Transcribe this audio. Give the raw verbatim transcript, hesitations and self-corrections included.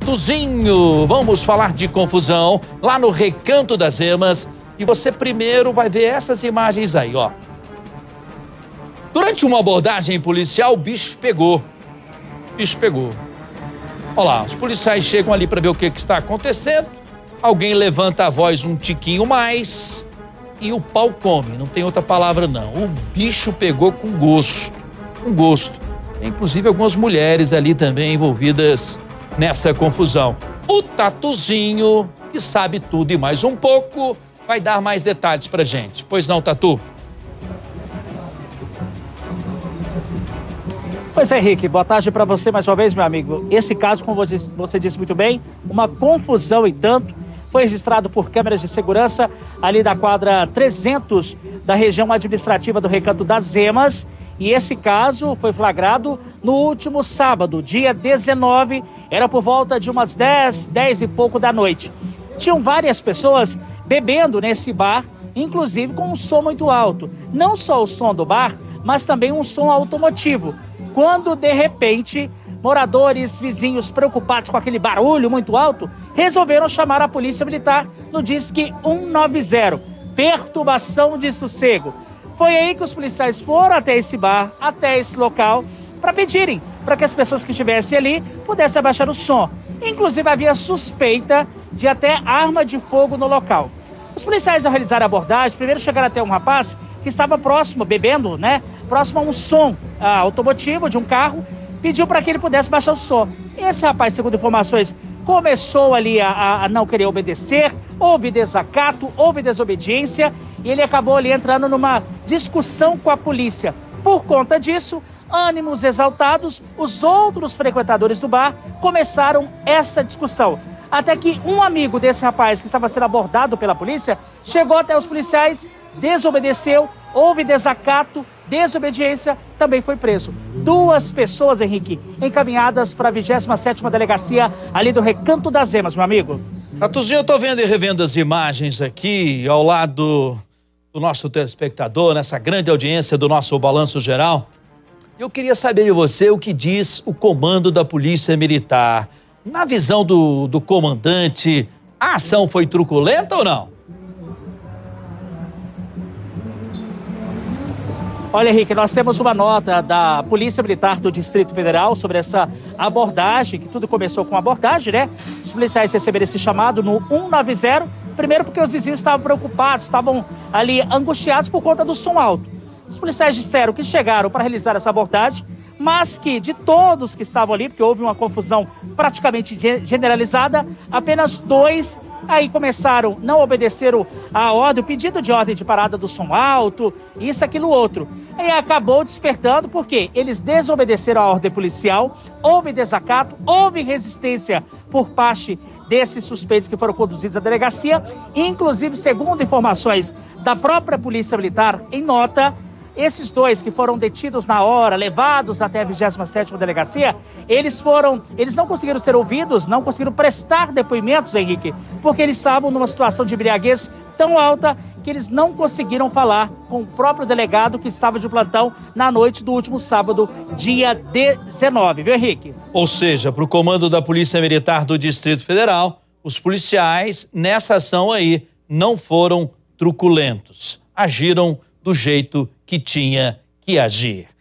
Tatuzinho, vamos falar de confusão lá no Recanto das Emas. E você primeiro vai ver essas imagens aí, ó. Durante uma abordagem policial, o bicho pegou. O bicho pegou. Olha lá, os policiais chegam ali para ver o que, que está acontecendo. Alguém levanta a voz um tiquinho mais e o pau come. Não tem outra palavra, não. O bicho pegou com gosto. Com gosto. Tem, inclusive, algumas mulheres ali também envolvidas nessa confusão. O Tatuzinho, que sabe tudo e mais um pouco, vai dar mais detalhes pra gente. Pois não, Tatu? Pois é, Henrique, boa tarde para você mais uma vez, meu amigo. Esse caso, como você disse muito bem, uma confusão e tanto, foi registrado por câmeras de segurança ali da quadra trezentos da região administrativa do Recanto das Emas. E esse caso foi flagrado no último sábado, dia dezenove, era por volta de umas dez, dez e pouco da noite. Tinham várias pessoas bebendo nesse bar, inclusive com um som muito alto. Não só o som do bar, mas também um som automotivo. Quando, de repente, moradores, vizinhos preocupados com aquele barulho muito alto, resolveram chamar a polícia militar no Disque cento e noventa, perturbação de sossego. Foi aí que os policiais foram até esse bar, até esse local, para pedirem para que as pessoas que estivessem ali pudessem abaixar o som. Inclusive, havia suspeita de até arma de fogo no local. Os policiais, ao realizar a abordagem, primeiro chegaram até um rapaz que estava próximo, bebendo, né? Próximo a um som ah, automotivo de um carro, pediu para que ele pudesse baixar o som. E esse rapaz, segundo informações, começou ali a, a não querer obedecer, houve desacato, houve desobediência, e ele acabou ali entrando numa discussão com a polícia. Por conta disso, ânimos exaltados, os outros frequentadores do bar começaram essa discussão. Até que um amigo desse rapaz que estava sendo abordado pela polícia chegou até os policiais, desobedeceu, houve desacato, desobediência, também foi preso. Duas pessoas, Henrique, encaminhadas para a vigésima sétima delegacia ali do Recanto das Emas, meu amigo. Tatuzinho, eu tô vendo e revendo as imagens aqui ao lado do nosso telespectador, nessa grande audiência do nosso Balanço Geral. Eu queria saber de você o que diz o comando da Polícia Militar. Na visão do, do comandante, a ação foi truculenta ou não? Olha, Henrique, nós temos uma nota da Polícia Militar do Distrito Federal sobre essa abordagem, que tudo começou com abordagem, né? Os policiais receberam esse chamado no cento e noventa, primeiro porque os vizinhos estavam preocupados, estavam ali angustiados por conta do som alto. Os policiais disseram que chegaram para realizar essa abordagem, mas que de todos que estavam ali, porque houve uma confusão praticamente generalizada, apenas dois aí começaram, não obedeceram a ordem, o pedido de ordem de parada do som alto, isso, aquilo, outro. E acabou despertando porque eles desobedeceram a ordem policial, houve desacato, houve resistência por parte desses suspeitos que foram conduzidos à delegacia, inclusive, segundo informações da própria Polícia Militar, em nota, esses dois que foram detidos na hora, levados até a vigésima sétima delegacia, eles foram, eles não conseguiram ser ouvidos, não conseguiram prestar depoimentos, Henrique, porque eles estavam numa situação de embriaguez tão alta que eles não conseguiram falar com o próprio delegado que estava de plantão na noite do último sábado, dia dezenove, viu, Henrique? Ou seja, para o comando da Polícia Militar do Distrito Federal, os policiais nessa ação aí não foram truculentos, agiram do jeito que tinha que agir.